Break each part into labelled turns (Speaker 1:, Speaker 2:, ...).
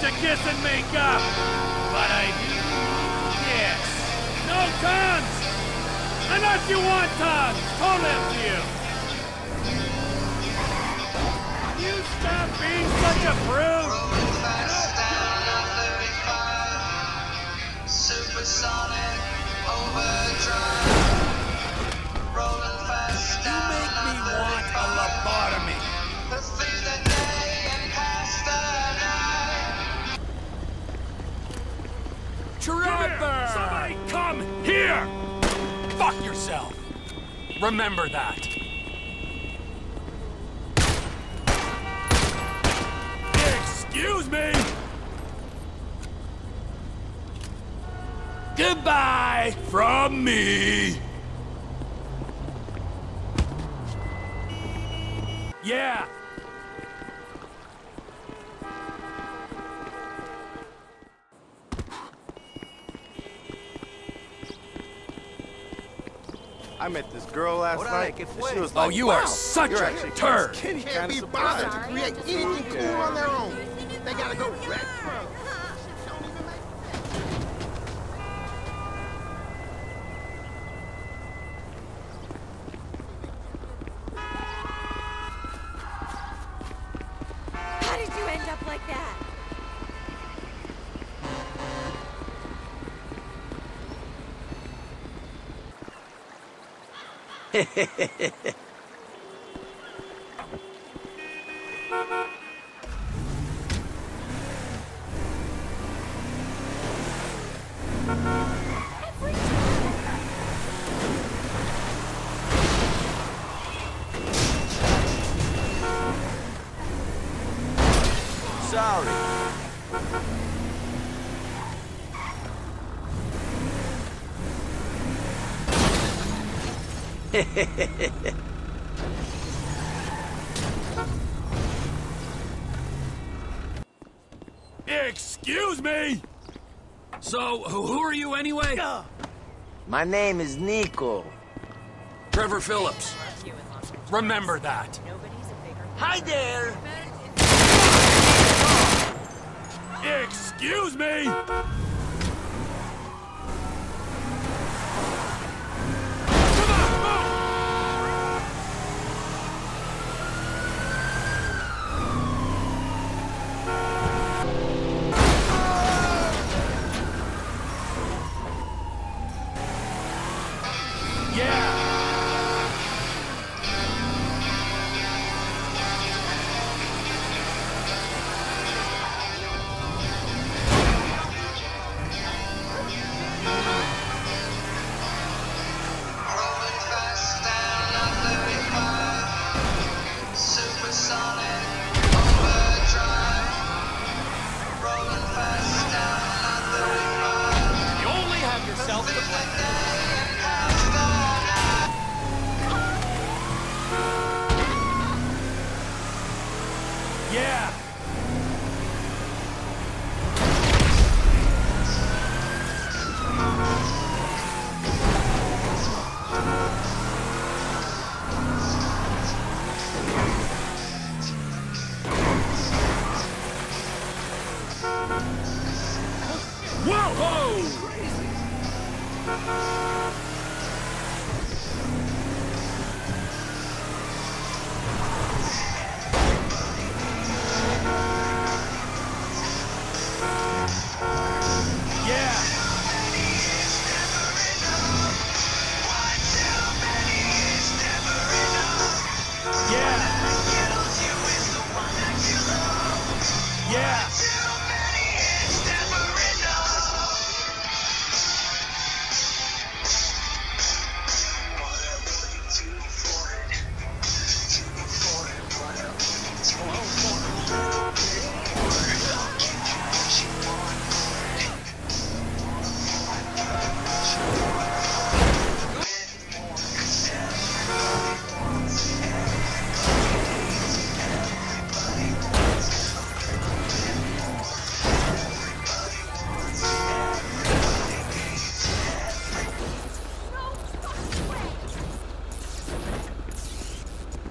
Speaker 1: to kiss and make up, but I do kiss. No tongues! Unless you want tongues! Totally up to you! You stop being such a brute!
Speaker 2: Rolling fast down I-35, supersonic overdrive. Rolling fast down
Speaker 1: You make me want a lobotomy!
Speaker 2: through the day and past the night.
Speaker 1: Trevor! Somebody come here! Fuck yourself! Remember that! Excuse me! Goodbye from me! Yeah!
Speaker 3: I met this girl last night. She was
Speaker 1: Oh,
Speaker 3: like,
Speaker 1: you
Speaker 3: wow,
Speaker 1: are such
Speaker 3: you're
Speaker 1: a
Speaker 3: actually
Speaker 1: turd!
Speaker 3: Kinda
Speaker 4: Can't be bothered to create anything cool on their own. They gotta go retro.
Speaker 5: How did you end up like that?
Speaker 3: Sorry.
Speaker 1: Excuse me! So, who are you anyway?
Speaker 6: My name is Nico.
Speaker 1: Trevor Phillips. Remember that.
Speaker 6: Hi there!
Speaker 1: Excuse me!
Speaker 2: Rolling fast down I-35, supersonic overdrive. Rolling fast down I-35.
Speaker 1: You only have yourself to blame. Yeah! Whoa!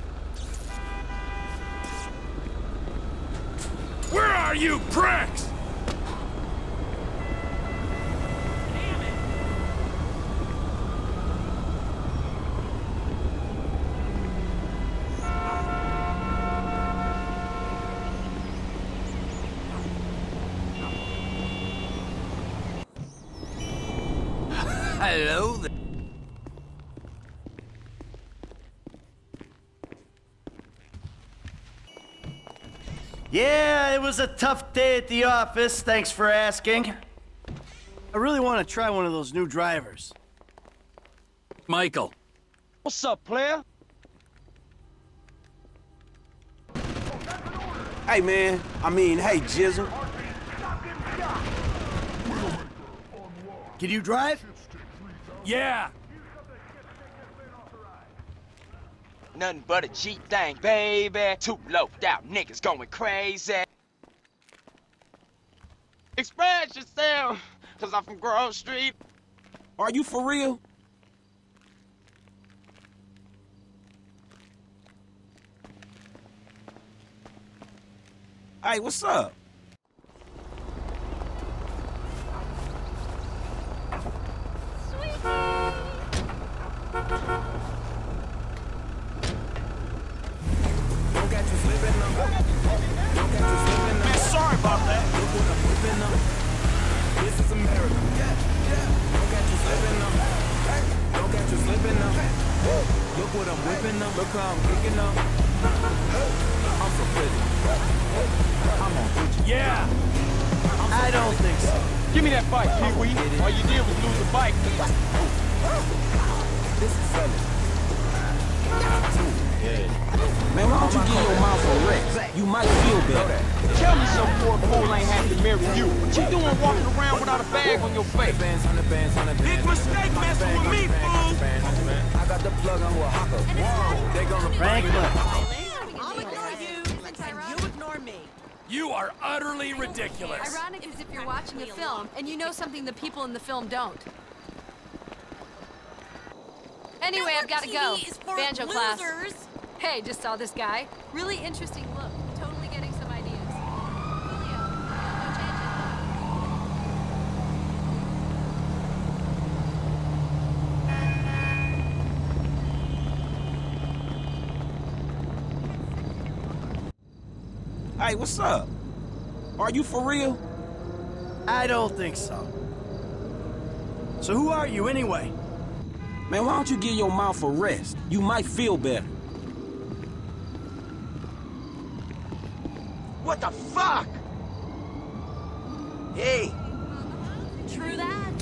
Speaker 1: Where are you pricks?
Speaker 7: Hello there.
Speaker 8: Yeah, it was a tough day at the office, thanks for asking. I really want to try one of those new drivers.
Speaker 7: Michael.
Speaker 9: What's up, player?
Speaker 3: Hey, man. Hey, Jizzle.
Speaker 8: Can you drive?
Speaker 1: Yeah.
Speaker 6: Nothing but a G thing, baby. Two loped out niggas going crazy. Express yourself, cause I'm from Grove Street.
Speaker 9: Are you for real? Hey, what's up?
Speaker 7: Man, sorry about that.
Speaker 3: This is America. Don't catch you slipping up. Don't catch you slipping up. Look what I'm whipping up. Look how I'm kicking up. I'm so pretty. I'm on Gucci.
Speaker 1: Yeah.
Speaker 8: I don't think so.
Speaker 9: Give me that bike, Pee-wee. All you did was lose a bike.
Speaker 3: This is selling.
Speaker 9: Man, why don't you give your mouth a rest? You might feel better. Tell me some poor fool ain't have to marry you. What you doing walking around without a bag on your face?
Speaker 7: Big mistake messing with me, fool.
Speaker 3: I got the plug on a hopper. Whoa, they gonna
Speaker 8: Franklin.
Speaker 5: I'll ignore you, and you ignore me.
Speaker 1: You are utterly ridiculous.
Speaker 10: Ironic is if you're watching a film and you know something the people in the film don't. Anyway, I've got to go. Banjo class. Hey, just saw this guy. Really interesting look. Totally getting some ideas. Julio, no changes.
Speaker 9: Hey, what's up? Are you for real?
Speaker 8: I don't think so. So who are you anyway?
Speaker 9: Man, why don't you give your mouth a rest? You might feel better.
Speaker 6: What the fuck? Hey.
Speaker 5: True that.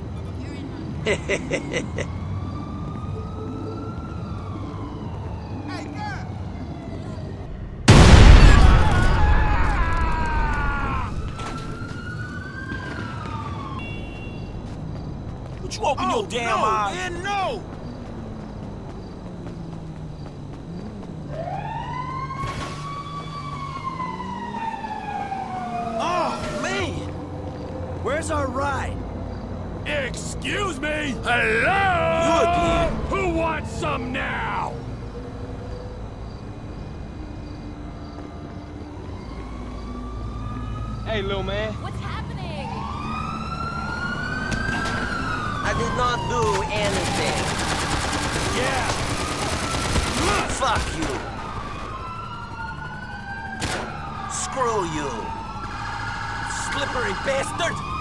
Speaker 7: Would you open your damn eyes?
Speaker 1: Man, no.
Speaker 8: Oh, man! Where's our ride?
Speaker 1: Excuse me. Hello.
Speaker 7: You again.
Speaker 1: Who wants some now?
Speaker 9: Hey, little man.
Speaker 10: What's happening?
Speaker 6: I did not do anything.
Speaker 1: Yeah.
Speaker 6: Fuck you. Screw you. Slippery bastard.